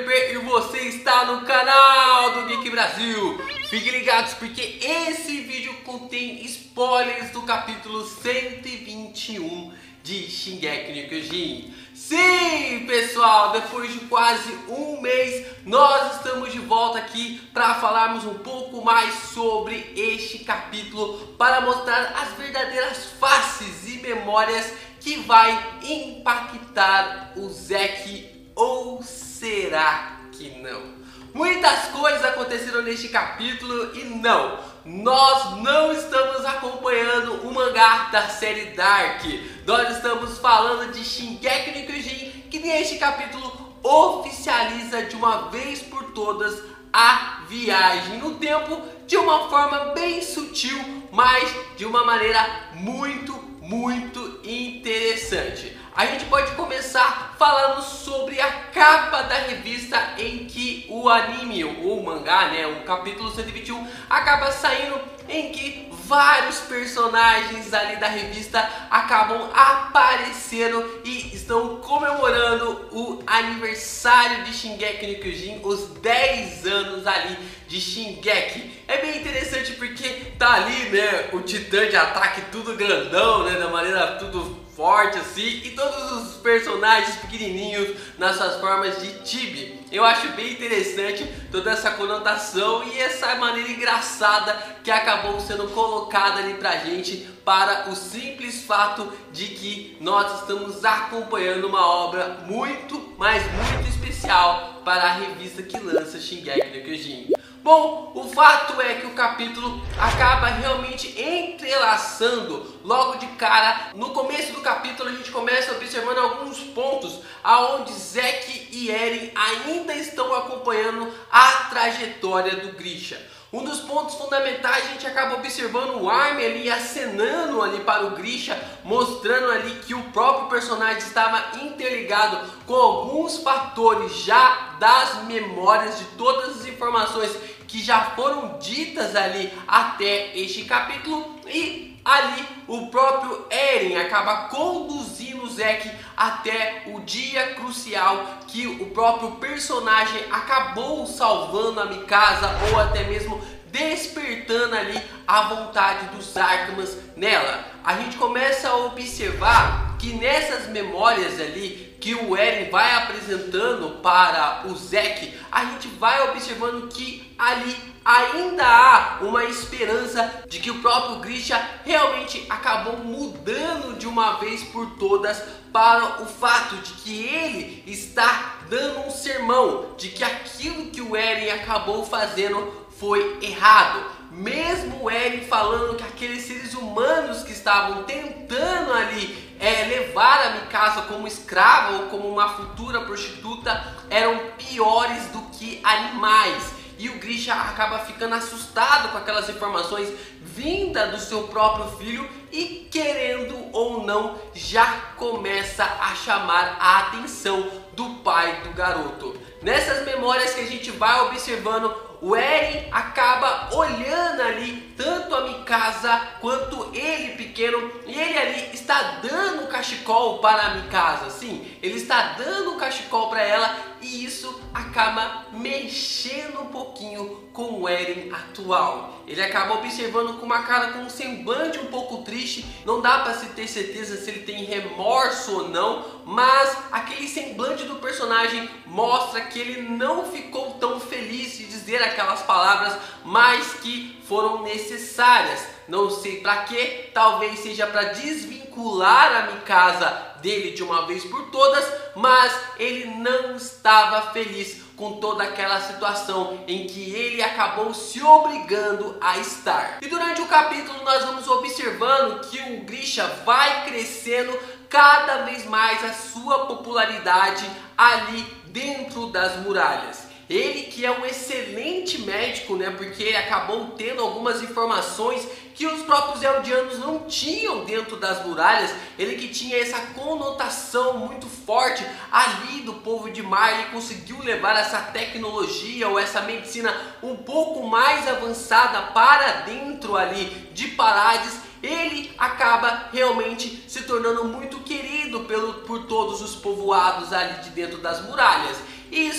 Gamer e você está no canal do Geek Brasil. Fiquem ligados porque esse vídeo contém spoilers do capítulo 121 de Shingeki no Kyojin. Sim, pessoal, depois de quase um mês, nós estamos de volta aqui para falarmos um pouco mais sobre este capítulo, para mostrar as verdadeiras faces e memórias que vai impactar o Zeke, ou será que não? Muitas coisas aconteceram neste capítulo e não, nós não estamos acompanhando o mangá da série Dark. Nós estamos falando de Shingeki no Kyojin, que neste capítulo oficializa de uma vez por todas a viagem no tempo de uma forma bem sutil, mas de uma maneira muito interessante. A gente pode começar falando sobre a capa da revista em que o anime, ou o mangá, né, o capítulo 121, acaba saindo, em que vários personagens ali da revista acabam aparecendo e estão comemorando o aniversário de Shingeki no Kyojin, os 10 anos ali de Shingeki. É bem interessante porque tá ali, né, o titã de ataque tudo grandão, né, da maneira tudo forte assim, e todos os personagens pequenininhos nas suas formas de chibi. Eu acho bem interessante toda essa conotação e essa maneira engraçada que acabou sendo colocada ali pra gente, para o simples fato de que nós estamos acompanhando uma obra muito, mas muito especial para a revista que lança Shingeki no Kyojin. Bom, o fato é que o capítulo acaba realmente entrelaçando logo de cara. No começo do capítulo a gente começa observando alguns pontos aonde Zeke e Eren ainda estão acompanhando a trajetória do Grisha. Um dos pontos fundamentais, a gente acaba observando o Armin ali acenando ali para o Grisha, mostrando ali que o próprio personagem estava interligado com alguns fatores já das memórias de todas as informações que já foram ditas ali até este capítulo, e ali o próprio Eren acaba conduzindo o Zeke até o dia crucial que o próprio personagem acabou salvando a Mikasa, ou até mesmo despertando ali a vontade dos Arcamas nela. A gente começa a observar que nessas memórias ali que o Eren vai apresentando para o Zeke, a gente vai observando que ali ainda há uma esperança de que o próprio Grisha realmente acabou mudando de uma vez por todas para o fato de que ele está dando um sermão de que aquilo que o Eren acabou fazendo foi errado. Mesmo o Eren falando que aqueles seres humanos que estavam tentando ali levar a Mikasa como escrava ou como uma futura prostituta eram piores do que animais. E o Grisha acaba ficando assustado com aquelas informações vindas do seu próprio filho e, querendo ou não, já começa a chamar a atenção do pai do garoto. Nessas memórias que a gente vai observando, o Eren acaba olhando ali tanto a Mikasa quanto ele pequeno, e ele ali está dando o cachecol para a Mikasa. Sim, ele está dando o cachecol para ela, e isso acaba mexendo um pouquinho com o Eren atual. Ele acaba observando com uma cara, com um semblante um pouco triste. Não dá para se ter certeza se ele tem remorso ou não, mas aquele semblante do personagem mostra que ele não ficou tão feliz de dizer aquelas palavras, mas que foram necessárias. Não sei para quê, talvez seja para desvincular a Mikasa dele de uma vez por todas, mas ele não estava feliz com toda aquela situação em que ele acabou se obrigando a estar. E durante o capítulo nós vamos observando que o Grisha vai crescendo cada vez mais a sua popularidade ali dentro das muralhas. Ele que é um excelente médico, né, porque ele acabou tendo algumas informações que os próprios eldianos não tinham dentro das muralhas. Ele que tinha essa conotação muito forte ali do povo de mar, ele conseguiu levar essa tecnologia ou essa medicina um pouco mais avançada para dentro ali de Parades. Ele acaba realmente se tornando muito querido por todos os povoados ali de dentro das muralhas. Isso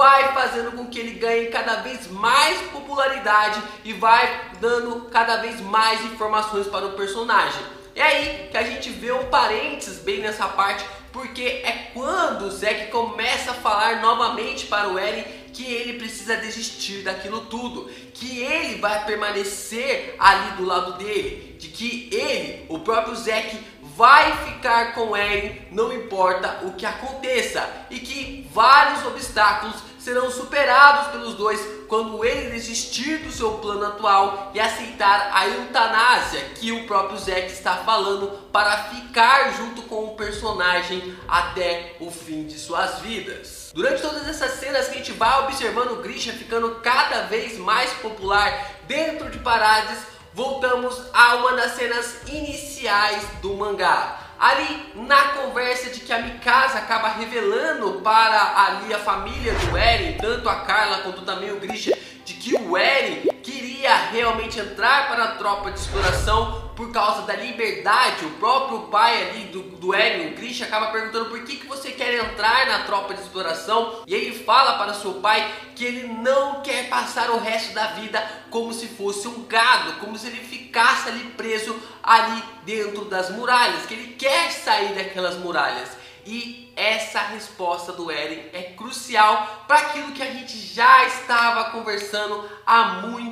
vai fazendo com que ele ganhe cada vez mais popularidade e vai dando cada vez mais informações para o personagem. É aí que a gente vê um parênteses bem nessa parte, porque é quando o Zack começa a falar novamente para o Eren que ele precisa desistir daquilo tudo, que ele vai permanecer ali do lado dele, de que ele, o próprio Zack, vai ficar com Eren, não importa o que aconteça, e que vários obstáculos serão superados pelos dois quando ele desistir do seu plano atual e aceitar a eutanásia que o próprio Zack está falando para ficar junto com o personagem até o fim de suas vidas. Durante todas essas cenas que a gente vai observando o Grisha ficando cada vez mais popular dentro de Parades, voltamos a uma das cenas iniciais do mangá. Ali na conversa de que a Mikasa acaba revelando para ali a família do Eren, tanto a Carla quanto também o Grisha, de que o Eren queria realmente entrar para a tropa de exploração por causa da liberdade. O próprio pai ali do Eren, o Grisha, acaba perguntando por que você quer entrar na tropa de exploração, e ele fala para seu pai que ele não quer passar o resto da vida como se fosse um gado, como se ele ficasse ali preso ali dentro das muralhas, que ele quer sair daquelas muralhas. E essa resposta do Eren é crucial para aquilo que a gente já estava conversando há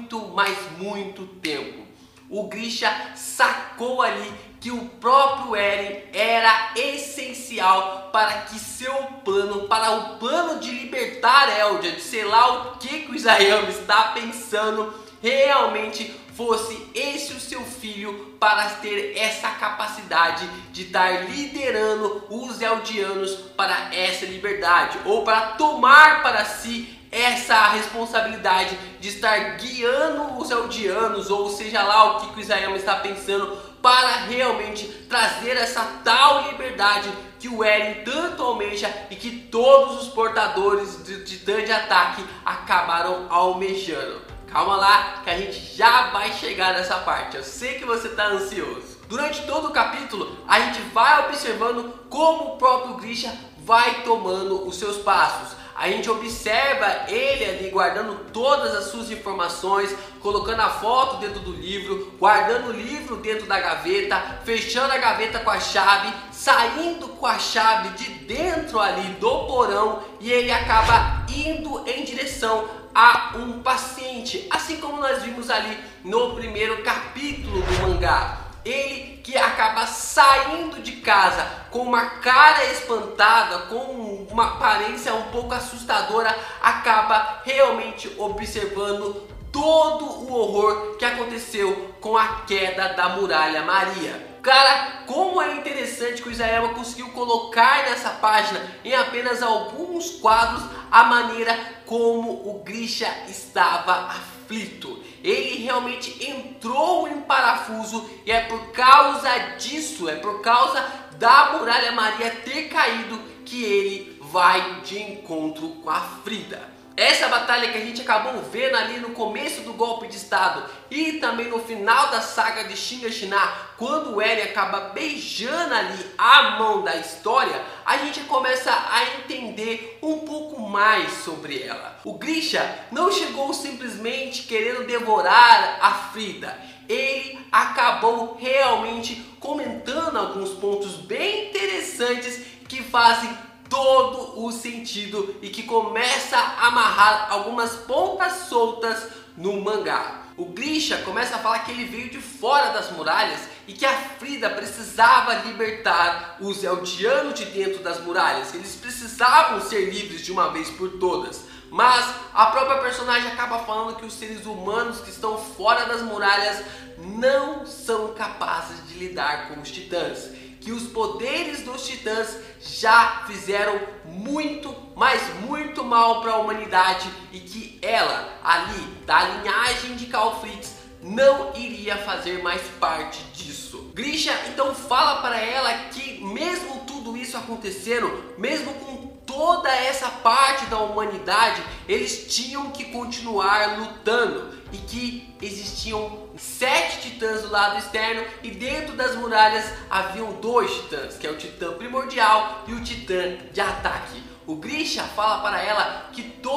muito tempo. O Grisha sacou ali que o próprio Eren era essencial para que seu plano, para o plano de libertar Eldia, de sei lá o que o Isayama está pensando, realmente fosse esse o seu filho, para ter essa capacidade de estar liderando os Eldianos para essa liberdade, ou para tomar para si essa responsabilidade de estar guiando os Eldianos, ou seja lá o que o Isayama está pensando, para realmente trazer essa tal liberdade que o Eren tanto almeja e que todos os portadores de Titã de Ataque acabaram almejando. Calma lá que a gente já vai chegar nessa parte, eu sei que você está ansioso. Durante todo o capítulo a gente vai observando como o próprio Grisha vai tomando os seus passos. A gente observa ele ali guardando todas as suas informações, colocando a foto dentro do livro, guardando o livro dentro da gaveta, fechando a gaveta com a chave, saindo com a chave de dentro ali do porão, e ele acaba indo em direção a um paciente, assim como nós vimos ali no primeiro capítulo do mangá. Ele que acaba saindo de casa com uma cara espantada, com uma aparência um pouco assustadora, acaba realmente observando todo o horror que aconteceu com a queda da Muralha Maria. Cara, como é interessante que o Isayama conseguiu colocar nessa página, em apenas alguns quadros, a maneira como o Grisha estava aflito. Ele realmente entrou em parafuso, e é por causa disso, é por causa da Muralha Maria ter caído, que ele vai de encontro com a Frida. Essa batalha que a gente acabou vendo ali no começo do golpe de estado e também no final da saga de Shiganshina, quando o Eren acaba beijando ali a mão da história, a gente começa a entender um pouco mais sobre ela. O Grisha não chegou simplesmente querendo devorar a Frida. Ele acabou realmente comentando alguns pontos bem interessantes que fazem todo o sentido e que começa a amarrar algumas pontas soltas no mangá. O Grisha começa a falar que ele veio de fora das muralhas e que a Frida precisava libertar os Eldianos de dentro das muralhas. Eles precisavam ser livres de uma vez por todas. Mas a própria personagem acaba falando que os seres humanos que estão fora das muralhas não são capazes de lidar com os titãs, que os poderes dos titãs já fizeram muito, mas muito mal para a humanidade, e que ela, ali, da linhagem de Calfrits, não iria fazer mais parte disso. Grisha então fala para ela que mesmo tudo isso acontecendo, mesmo com toda essa parte da humanidade, eles tinham que continuar lutando, e que existiam 7 titãs do lado externo, e dentro das muralhas haviam 2 titãs, que é o titã primordial e o titã de ataque. O Grisha fala para ela que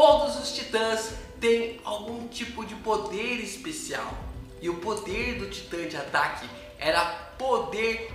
todos os titãs têm algum tipo de poder especial. E o poder do titã de ataque era poder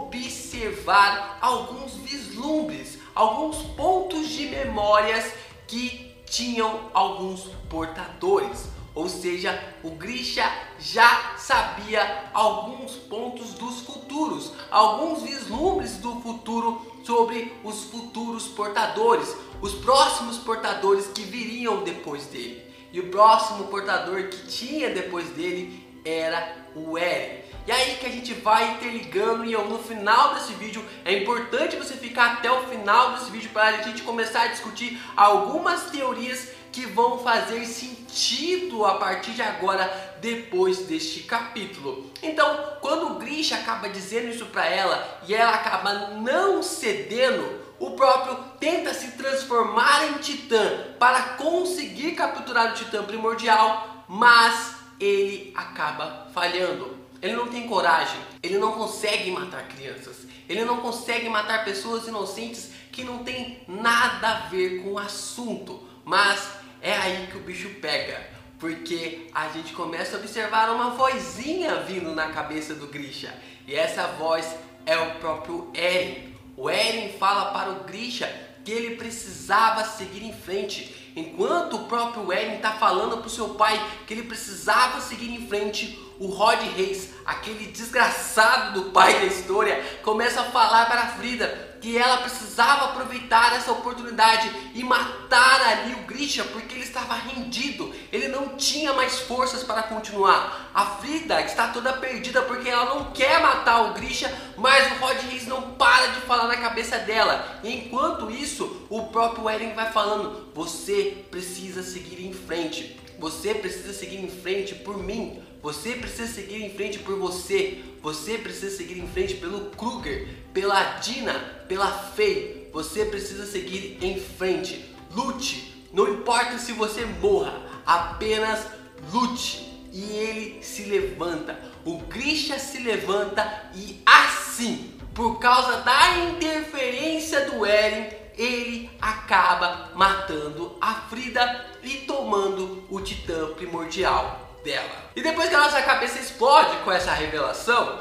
observar alguns vislumbres, alguns pontos de memórias que tinham alguns portadores. Ou seja, o Grisha já sabia alguns pontos dos futuros, alguns vislumbres do futuro sobre os futuros portadores, os próximos portadores que viriam depois dele. E o próximo portador que tinha depois dele era o Eren. E aí que a gente vai interligando, e no final desse vídeo é importante você ficar até o final desse vídeo para a gente começar a discutir algumas teorias que vão fazer sentido a partir de agora, depois deste capítulo. Então, quando o Grisha acaba dizendo isso para ela e ela acaba não cedendo, o próprio tenta se transformar em titã para conseguir capturar o titã primordial, mas ele acaba falhando. Ele não tem coragem, ele não consegue matar crianças, ele não consegue matar pessoas inocentes que não tem nada a ver com o assunto. Mas é aí que o bicho pega, porque a gente começa a observar uma vozinha vindo na cabeça do Grisha, e essa voz é o próprio Eren. O Eren fala para o Grisha que ele precisava seguir em frente. Enquanto o próprio Eren está falando para o seu pai que ele precisava seguir em frente, o Rod Reis, aquele desgraçado do pai da história, começa a falar para a Frida que ela precisava aproveitar essa oportunidade e matar ali o Grisha, porque ele estava rendido, ele não tinha mais forças para continuar. A Frida está toda perdida porque ela não quer matar o Grisha, mas o Rod Reis não para de falar na cabeça dela. E enquanto isso, o próprio Eren vai falando: você precisa seguir em frente, você precisa seguir em frente por mim, você precisa seguir em frente por você, você precisa seguir em frente pelo Kruger, pela Dina, pela Faye, você precisa seguir em frente. Lute, não importa se você morra, apenas lute. E ele se levanta, o Grisha se levanta, e assim, por causa da interferência do Eren, ele acaba matando a Frida e tomando o titã primordial dela. E depois que a nossa cabeça explode com essa revelação,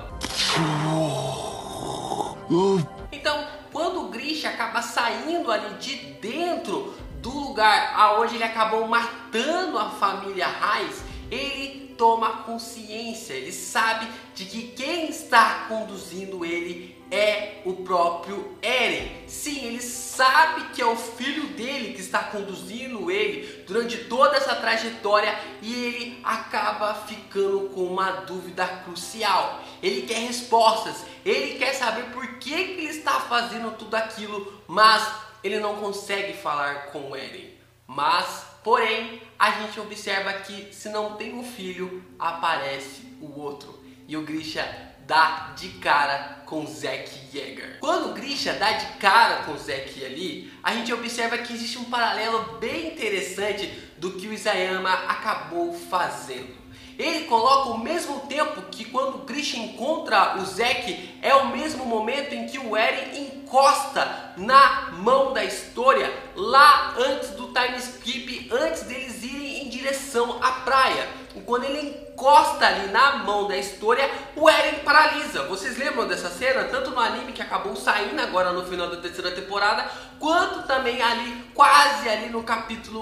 então quando o Grisha acaba saindo ali de dentro do lugar aonde ele acabou matando a família Reis, ele toma consciência, ele sabe de que quem está conduzindo ele é o próprio Eren. Sim, ele sabe que é o filho dele que está conduzindo ele durante toda essa trajetória, e ele acaba ficando com uma dúvida crucial. Ele quer respostas, ele quer saber por que ele está fazendo tudo aquilo, mas ele não consegue falar com o Eren. Porém, a gente observa que se não tem um filho, aparece o outro. E o Grisha dá de cara com Zack Yeager. Quando o Grisha dá de cara com Zack ali, a gente observa que existe um paralelo bem interessante do que o Isayama acabou fazendo. Ele coloca o mesmo tempo que quando o Grisha encontra o Zack, é o mesmo momento em que o Eren encosta na mão da história, lá antes do time skip, antes deles irem em direção à praia. E quando ele encosta ali na mão da história, o Eren paralisa. Vocês lembram dessa cena? Tanto no anime, que acabou saindo agora no final da terceira temporada, quanto também ali, quase ali no capítulo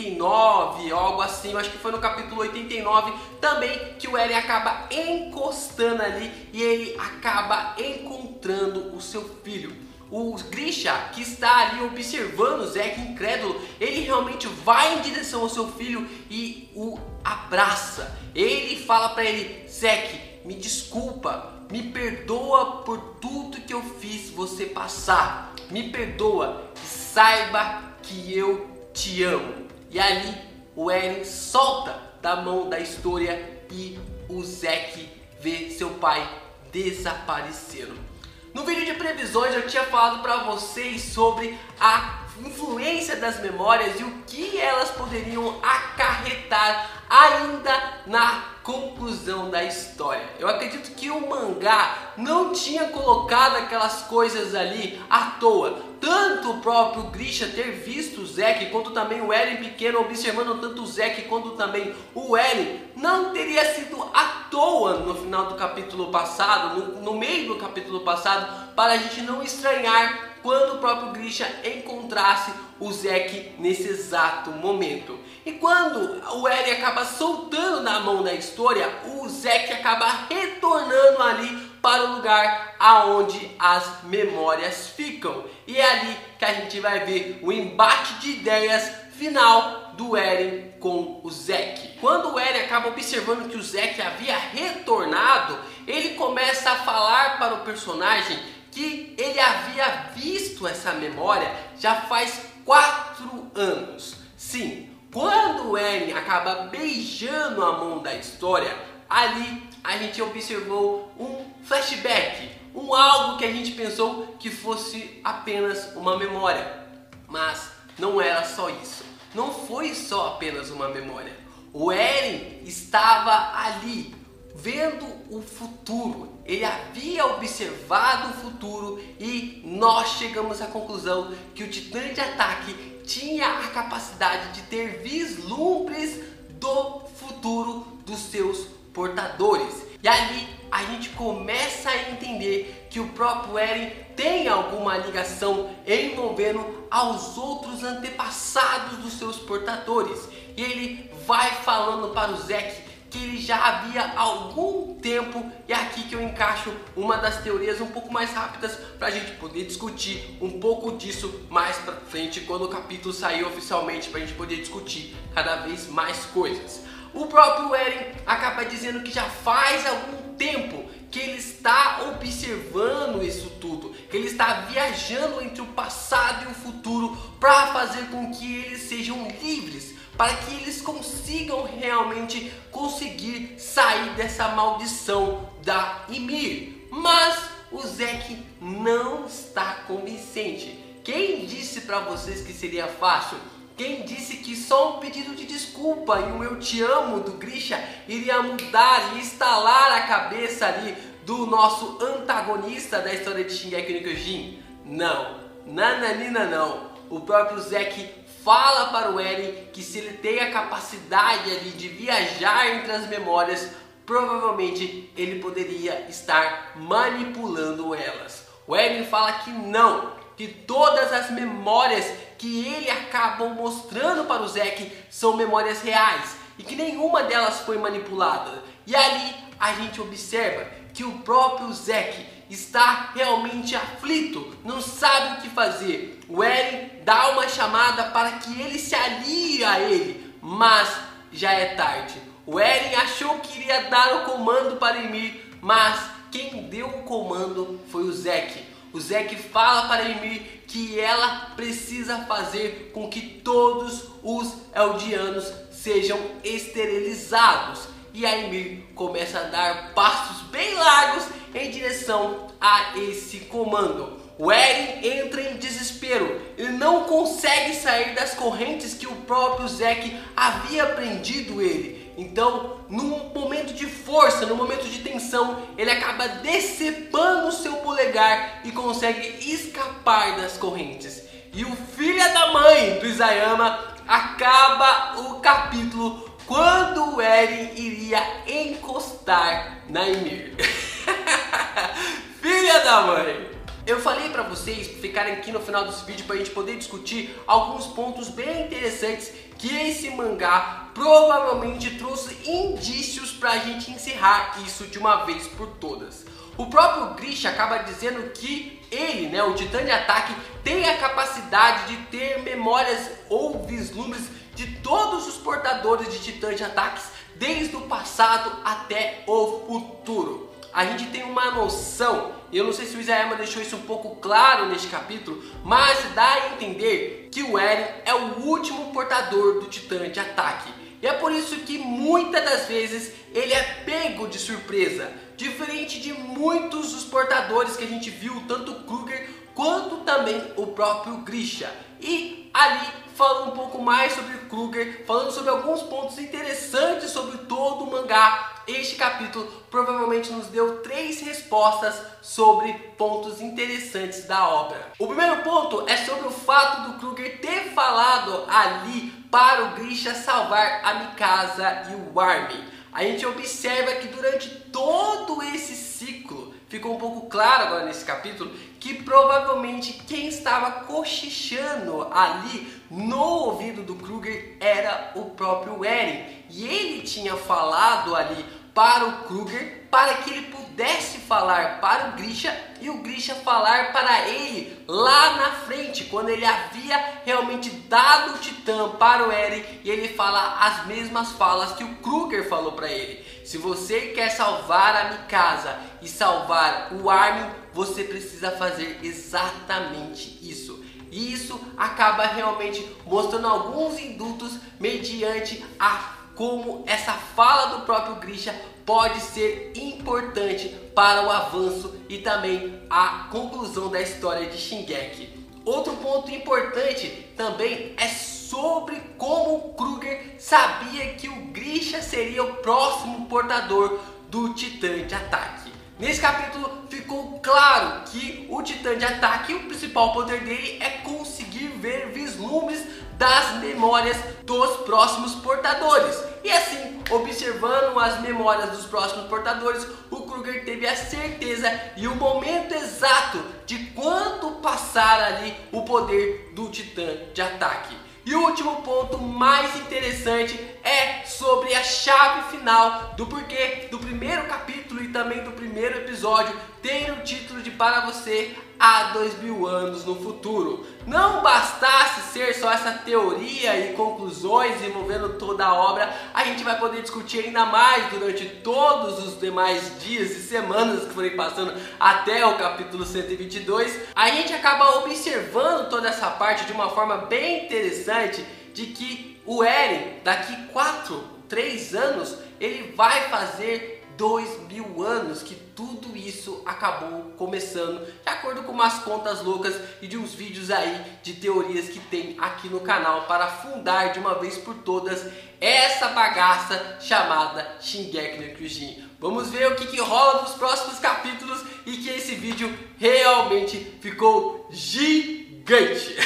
89, algo assim, eu acho que foi no capítulo 89 também, que o Eren acaba encostando ali e ele acaba encontrando o seu filho. O Grisha, que está ali observando o Zack incrédulo, ele realmente vai em direção ao seu filho e o abraça. Ele fala para ele: Zack, me desculpa, me perdoa por tudo que eu fiz você passar, me perdoa e saiba que eu te amo. E ali o Eren solta da mão da história e o Zack vê seu pai desaparecendo. No vídeo de previsões eu tinha falado para vocês sobre a influência das memórias e o que elas poderiam acarretar ainda na conclusão da história. Eu acredito que o mangá não tinha colocado aquelas coisas ali à toa. Tanto o próprio Grisha ter visto o Zeke, quanto também o Eren pequeno observando tanto o Zeke quanto também o Eren, não teria sido à toa no final do capítulo passado, no meio do capítulo passado, para a gente não estranhar quando o próprio Grisha encontrasse o Zeke nesse exato momento. E quando o Eren acaba soltando na mão da história, o Zeke acaba retornando ali para o lugar aonde as memórias ficam. E é ali que a gente vai ver o embate de ideias final do Eren com o Zeke. Quando o Eren acaba observando que o Zeke havia retornado, ele começa a falar para o personagem que ele havia visto essa memória já faz 4 anos. Sim, quando o Eren acaba beijando a mão da história, ali a gente observou um flashback, algo que a gente pensou que fosse apenas uma memória, mas não era só isso, não foi só apenas uma memória. O Eren estava ali vendo o futuro, ele havia observado o futuro e nós chegamos à conclusão que o Titã de Ataque tinha a capacidade de ter vislumbres do futuro dos seus portadores. E ali a gente começa a entender que o próprio Eren tem alguma ligação envolvendo aos outros antepassados dos seus portadores. E ele vai falando para o Zeke que ele já havia algum tempo, e é aqui que eu encaixo uma das teorias um pouco mais rápidas para a gente poder discutir um pouco disso mais para frente, quando o capítulo sair oficialmente, para a gente poder discutir cada vez mais coisas. O próprio Eren acaba dizendo que já faz algum tempo que ele está observando isso tudo, que ele está viajando entre o passado e o futuro para fazer com que eles sejam livres, para que eles consigam realmente conseguir sair dessa maldição da Ymir. Mas o Zeke não está convincente. Quem disse para vocês que seria fácil? Quem disse que só um pedido de desculpa e um eu te amo do Grisha iria mudar e instalar a cabeça ali do nosso antagonista da história de Shingeki no Kyojin? Não, nananina não. O próprio Zeke fala para o Eren que se ele tem a capacidade ali de viajar entre as memórias, provavelmente ele poderia estar manipulando elas. O Eren fala que não, que todas as memórias que ele acaba mostrando para o Zeke são memórias reais e que nenhuma delas foi manipulada. E ali a gente observa que o próprio Zeke está realmente aflito, não sabe o que fazer. O Eren dá uma chamada para que ele se alie a ele, mas já é tarde. O Eren achou que iria dar o comando para Ymir, mas quem deu o comando foi o Zeke. O Zeke fala para Ymir que ela precisa fazer com que todos os Eldianos sejam esterilizados. E a Ymir começa a dar passos bem largos em direção a esse comando. O Eren entra em desespero, ele não consegue sair das correntes que o próprio Zeke havia prendido ele. Então, num momento de força, num momento de tensão, ele acaba decepando o seu polegar e consegue escapar das correntes. E o filho da mãe do Isayama acaba o capítulo quando o Eren iria encostar na Ymir. Filha da mãe! Eu falei pra vocês ficarem aqui no final desse vídeo pra gente poder discutir alguns pontos bem interessantes que esse mangá provavelmente trouxe indícios pra gente encerrar isso de uma vez por todas. O próprio Grisha acaba dizendo que ele, o Titã de Ataque, tem a capacidade de ter memórias ou vislumbres de todos os portadores de Titã de Ataques, desde o passado até o futuro. A gente tem uma noção, eu não sei se o Isayama deixou isso um pouco claro neste capítulo, mas dá a entender que o Eren é o último portador do Titã de Ataque. E é por isso que muitas das vezes ele é pego de surpresa, diferente de muitos dos portadores que a gente viu, tanto o Kruger quanto também o próprio Grisha. E ali falando um pouco mais sobre o Kruger, falando sobre alguns pontos interessantes sobre todo o mangá. Este capítulo provavelmente nos deu 3 respostas sobre pontos interessantes da obra. O primeiro ponto é sobre o fato do Kruger ter falado ali para o Grisha salvar a Mikasa e o Armin. A gente observa que durante todo esse ciclo, ficou um pouco claro agora nesse capítulo, que provavelmente quem estava cochichando ali no ouvido do Kruger era o próprio Eren. E ele tinha falado ali para o Kruger para que ele pudesse falar para o Grisha e o Grisha falar para ele lá na frente, quando ele havia realmente dado o Titã para o Eren, e ele fala as mesmas falas que o Kruger falou para ele. Se você quer salvar a Mikasa e salvar o Armin, você precisa fazer exatamente isso. E isso acaba realmente mostrando alguns indutos mediante a como essa fala do próprio Grisha pode ser importante para o avanço e também a conclusão da história de Shingeki. Outro ponto importante também é sobre como o Kruger sabia que o Grisha seria o próximo portador do Titã de Ataque. Nesse capítulo ficou claro que o Titã de Ataque, o principal poder dele é conseguir ver vislumbres das memórias dos próximos portadores. E assim, observando as memórias dos próximos portadores, o Kruger teve a certeza e o momento exato de quando passar ali o poder do Titã de Ataque. E o último ponto mais interessante é sobre a chave final do porquê do primeiro capítulo e também do primeiro episódio ter o título de Para Você há 2000 anos no futuro. Não bastasse ser só essa teoria e conclusões envolvendo toda a obra, a gente vai poder discutir ainda mais durante todos os demais dias e semanas que forem passando até o capítulo 122. A gente acaba observando toda essa parte de uma forma bem interessante, de que o Eren, daqui 3 anos, ele vai fazer 2000 anos que tudo isso acabou começando, de acordo com umas contas loucas e de uns vídeos aí de teorias que tem aqui no canal para fundar de uma vez por todas essa bagaça chamada Shingeki no Kyojin. Vamos ver o que rola nos próximos capítulos e que esse vídeo realmente ficou gigante.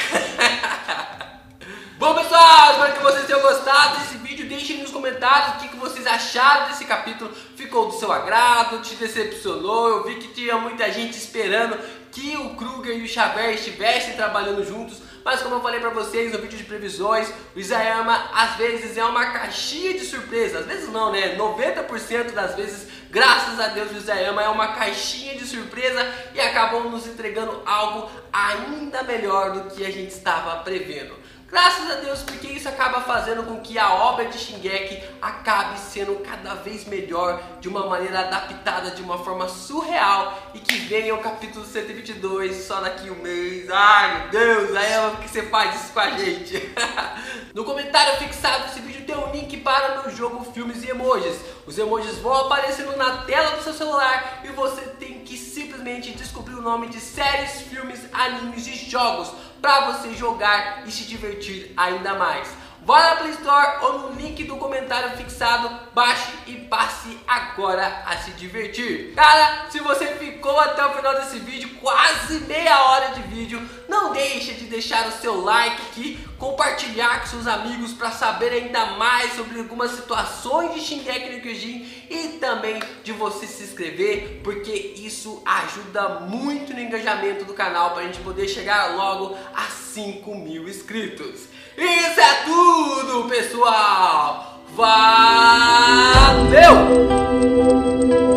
Bom, pessoal, espero que vocês tenham gostado desse vídeo. Deixem nos comentários o que vocês acharam desse capítulo. Ficou do seu agrado? Te decepcionou? Eu vi que tinha muita gente esperando que o Kruger e o Xavier estivessem trabalhando juntos. Mas como eu falei pra vocês no vídeo de previsões, o Isayama às vezes é uma caixinha de surpresa. Às vezes não, né? 90% das vezes, graças a Deus, o Isayama é uma caixinha de surpresa e acabou nos entregando algo ainda melhor do que a gente estava prevendo. Graças a Deus, porque isso acaba fazendo com que a obra de Shingeki acabe sendo cada vez melhor, de uma maneira adaptada, de uma forma surreal, e que venha o capítulo 122 só daqui 1 mês. Ai meu Deus, aí por que você faz isso com a gente? No comentário fixado desse vídeo tem um link para o meu jogo Filmes e Emojis. Os emojis vão aparecendo na tela do seu celular e você tem que simplesmente descobrir o nome de séries, filmes, animes e jogos para você jogar e se divertir ainda mais. Vá na Play Store ou no link do comentário fixado, baixe e passe agora a se divertir. Cara, se você ficou até o final desse vídeo, quase meia hora de vídeo, não deixe de deixar o seu like aqui, compartilhar com seus amigos para saber ainda mais sobre algumas situações de Shingeki no Kyojin e também de você se inscrever, porque isso ajuda muito no engajamento do canal para a gente poder chegar logo a 5.000 inscritos. Isso é tudo, pessoal! Valeu!